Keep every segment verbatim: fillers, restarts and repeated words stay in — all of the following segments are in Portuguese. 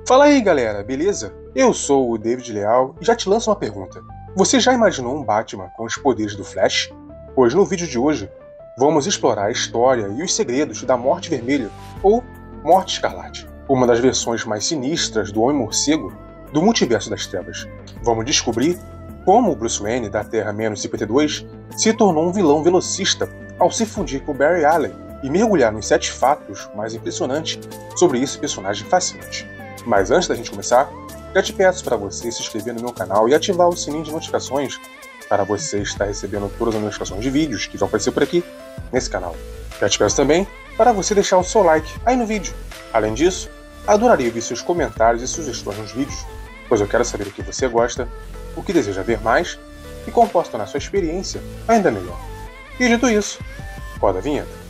Fala aí galera, beleza? Eu sou o David Leal e já te lanço uma pergunta. Você já imaginou um Batman com os poderes do Flash? Pois no vídeo de hoje, vamos explorar a história e os segredos da Morte Vermelha, ou Morte Escarlate, uma das versões mais sinistras do Homem-Morcego do Multiverso das Trevas. Vamos descobrir como o Bruce Wayne da Terra cinquenta e dois se tornou um vilão velocista ao se fundir com Barry Allen e mergulhar nos sete fatos mais impressionantes sobre esse personagem fascinante. Mas antes da gente começar, já te peço para você se inscrever no meu canal e ativar o sininho de notificações para você estar recebendo todas as notificações de vídeos que vão aparecer por aqui nesse canal. Já te peço também para você deixar o seu like aí no vídeo. Além disso, adoraria ouvir seus comentários e sugestões nos vídeos, pois eu quero saber o que você gosta, o que deseja ver mais e como posso tornar sua experiência ainda melhor. E dito isso, roda a vinheta.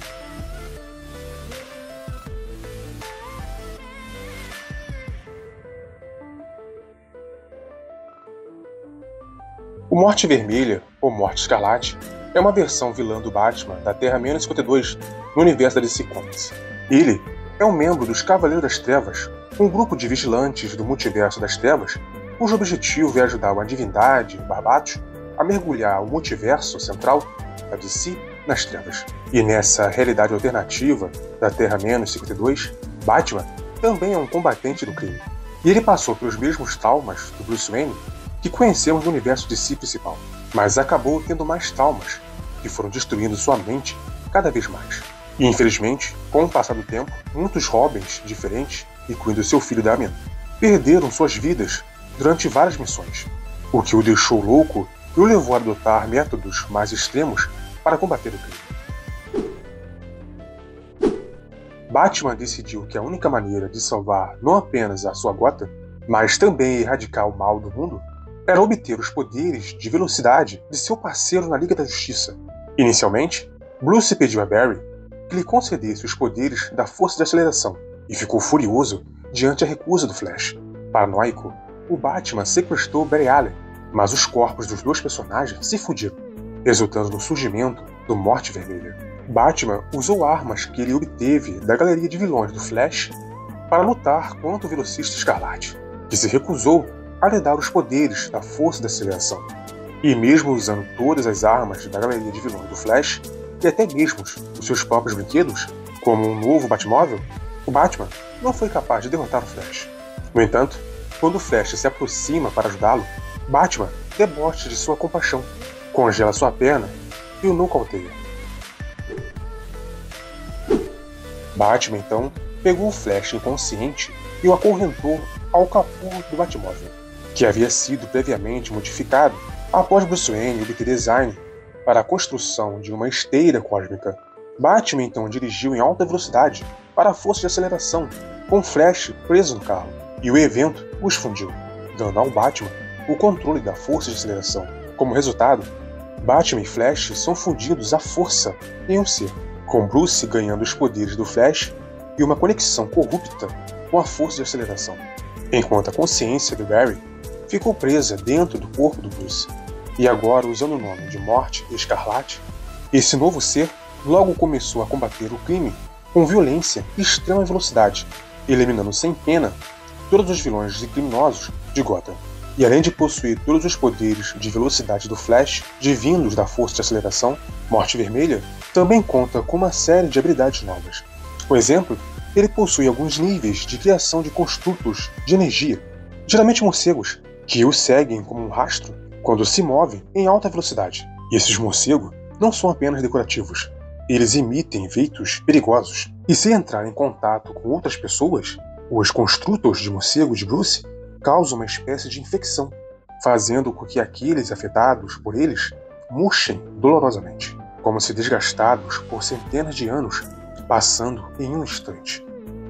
O Morte Vermelha, ou Morte Escarlate, é uma versão vilã do Batman da Terra cinquenta e dois no universo da D C Comics. Ele é um membro dos Cavaleiros das Trevas, um grupo de vigilantes do Multiverso das Trevas, cujo objetivo é ajudar uma divindade, Barbatos, a mergulhar o multiverso central da D C nas trevas. E nessa realidade alternativa da Terra cinquenta e dois, Batman também é um combatente do crime. E ele passou pelos mesmos traumas do Bruce Wayne que conhecemos no universo D C principal, mas acabou tendo mais traumas, que foram destruindo sua mente cada vez mais. E infelizmente, com o passar do tempo, muitos Robins diferentes, incluindo seu filho Damian, perderam suas vidas durante várias missões, o que o deixou louco e o levou a adotar métodos mais extremos para combater o crime. Batman decidiu que a única maneira de salvar não apenas a sua Gotham, mas também erradicar o mal do mundo, era obter os poderes de velocidade de seu parceiro na Liga da Justiça. Inicialmente, Bruce pediu a Barry que lhe concedesse os poderes da força de aceleração e ficou furioso diante a recusa do Flash. Paranoico, o Batman sequestrou Barry Allen, mas os corpos dos dois personagens se fundiram, resultando no surgimento do Morte Vermelha. Batman usou armas que ele obteve da galeria de vilões do Flash para lutar contra o velocista Escarlate, que se recusou a lhe dar os poderes da força de aceleração. E mesmo usando todas as armas da galeria de vilões do Flash, e até mesmo os seus próprios brinquedos, como um novo Batmóvel, o Batman não foi capaz de derrotar o Flash. No entanto, quando o Flash se aproxima para ajudá-lo, Batman debocha de sua compaixão, congela sua perna e o nocauteia. Batman, então, pegou o Flash inconsciente e o acorrentou ao capô do Batmóvel, que havia sido previamente modificado após Bruce Wayne obter design para a construção de uma esteira cósmica. Batman então dirigiu em alta velocidade para a força de aceleração, com Flash preso no carro, e o evento os fundiu, dando ao Batman o controle da força de aceleração. Como resultado, Batman e Flash são fundidos à força em um ser, com Bruce ganhando os poderes do Flash e uma conexão corrupta com a força de aceleração, enquanto a consciência do Barry ficou presa dentro do corpo do Bruce. E agora, usando o nome de Morte Escarlate, esse novo ser logo começou a combater o crime com violência e extrema velocidade, eliminando sem pena todos os vilões e criminosos de Gotham. E além de possuir todos os poderes de velocidade do Flash, divindos da força de aceleração, Morte Vermelha também conta com uma série de habilidades novas. Por exemplo, ele possui alguns níveis de criação de construtos de energia, geralmente morcegos, que o seguem como um rastro quando se move em alta velocidade. E esses morcegos não são apenas decorativos, eles emitem efeitos perigosos. E se entrar em contato com outras pessoas, os construtos de morcego de Bruce causam uma espécie de infecção, fazendo com que aqueles afetados por eles murchem dolorosamente, como se desgastados por centenas de anos, passando em um instante.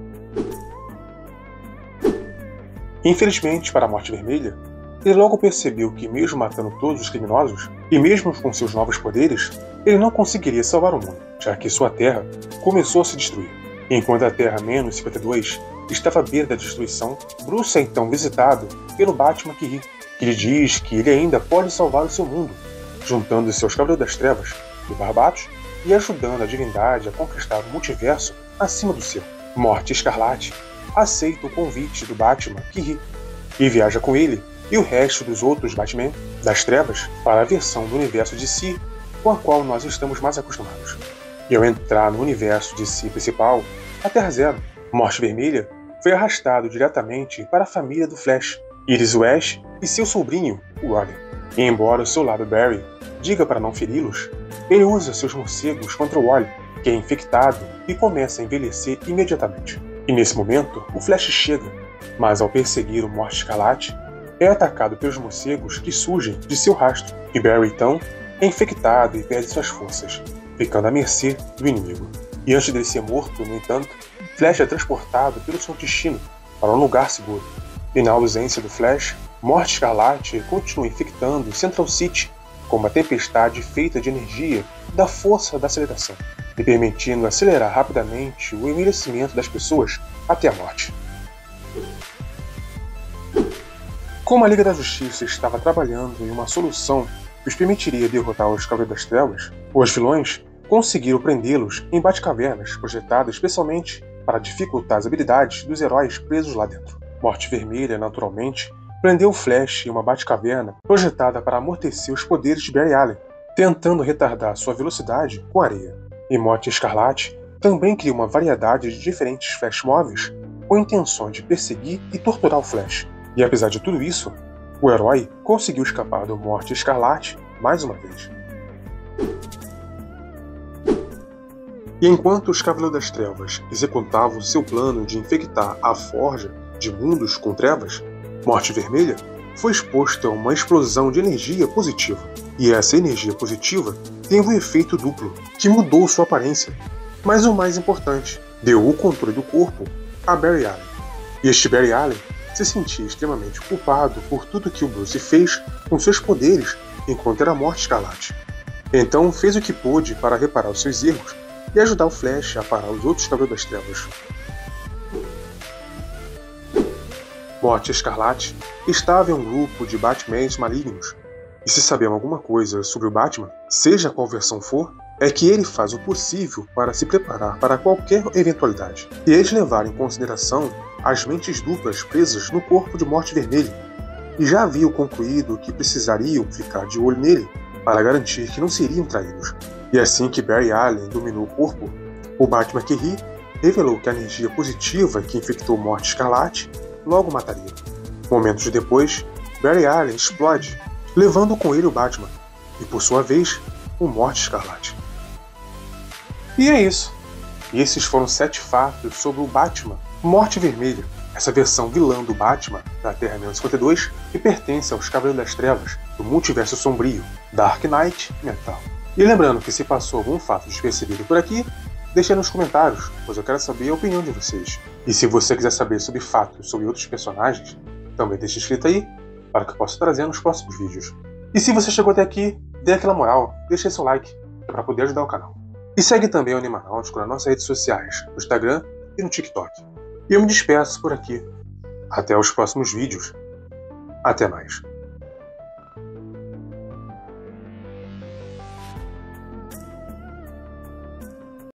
Infelizmente para a Morte Vermelha, ele logo percebeu que mesmo matando todos os criminosos, e mesmo com seus novos poderes, ele não conseguiria salvar o mundo, já que sua terra começou a se destruir. Enquanto a Terra cinquenta e dois estava à beira da destruição, Bruce é então visitado pelo Batman que ri, que lhe diz que ele ainda pode salvar o seu mundo, juntando seus Cavaleiros das Trevas e Barbatos e ajudando a divindade a conquistar o multiverso acima do seu. Morte Escarlate aceita o convite do Batman, que ri, e viaja com ele e o resto dos outros Batman das Trevas para a versão do universo D C com a qual nós estamos mais acostumados. E ao entrar no universo D C principal, a Terra Zero, Morte Vermelha foi arrastado diretamente para a família do Flash, Iris West e seu sobrinho, o Wally. E embora o seu lado Barry diga para não feri-los, ele usa seus morcegos contra o Wally, que é infectado e começa a envelhecer imediatamente. E nesse momento, o Flash chega, mas ao perseguir o Morte Escarlate, é atacado pelos morcegos que surgem de seu rastro, e Barry então é infectado e perde suas forças, ficando à mercê do inimigo. E antes dele ser morto, no entanto, Flash é transportado pelo seu destino para um lugar seguro. E na ausência do Flash, Morte Escarlate continua infectando Central City com uma tempestade feita de energia da força da aceleração, e permitindo acelerar rapidamente o envelhecimento das pessoas até a morte. Como a Liga da Justiça estava trabalhando em uma solução que os permitiria derrotar os Cavaleiros das Trevas, os vilões conseguiram prendê-los em Batcavernas projetadas especialmente para dificultar as habilidades dos heróis presos lá dentro. Morte Vermelha, naturalmente, prendeu o Flash em uma Batcaverna projetada para amortecer os poderes de Barry Allen, tentando retardar sua velocidade com areia. E Morte Escarlate também cria uma variedade de diferentes Flash móveis com a intenção de perseguir e torturar o Flash. E apesar de tudo isso, o herói conseguiu escapar do Morte Escarlate mais uma vez. E enquanto os Cavaleiros das Trevas executavam seu plano de infectar a Forja de Mundos com Trevas, Morte Vermelha foi exposta a uma explosão de energia positiva. E essa energia positiva teve um efeito duplo, que mudou sua aparência. Mas o mais importante, deu o controle do corpo a Barry Allen. E este Barry Allen se sentia extremamente culpado por tudo que o Bruce fez com seus poderes enquanto era Morte Escarlate. Então fez o que pôde para reparar os seus erros e ajudar o Flash a parar os outros Cavaleiros das Trevas. Morte Escarlate estava em um grupo de Batmans malignos, e se sabemos alguma coisa sobre o Batman, seja qual versão for, é que ele faz o possível para se preparar para qualquer eventualidade, e eles levaram em consideração as mentes duplas presas no corpo de Morte Vermelha, e já haviam concluído que precisariam ficar de olho nele para garantir que não seriam traídos. E assim que Barry Allen dominou o corpo, o Batman que ri revelou que a energia positiva que infectou Morte Escarlate logo mataria. Momentos depois, Barry Allen explode, levando com ele o Batman, e por sua vez, o Morte Escarlate. E é isso. E esses foram sete fatos sobre o Batman Morte Vermelha, essa versão vilã do Batman da Terra cinquenta e dois que pertence aos Cavaleiros das Trevas, do multiverso sombrio, Dark Knight Metal. E lembrando que se passou algum fato despercebido por aqui, deixe nos comentários, pois eu quero saber a opinião de vocês. E se você quiser saber sobre fatos sobre outros personagens, também deixe escrito aí, para que eu possa trazer nos próximos vídeos. E se você chegou até aqui, dê aquela moral, deixe seu like, para poder ajudar o canal. E segue também o Animanáutico nas nossas redes sociais, no Instagram e no TikTok. E eu me despeço por aqui. Até os próximos vídeos. Até mais.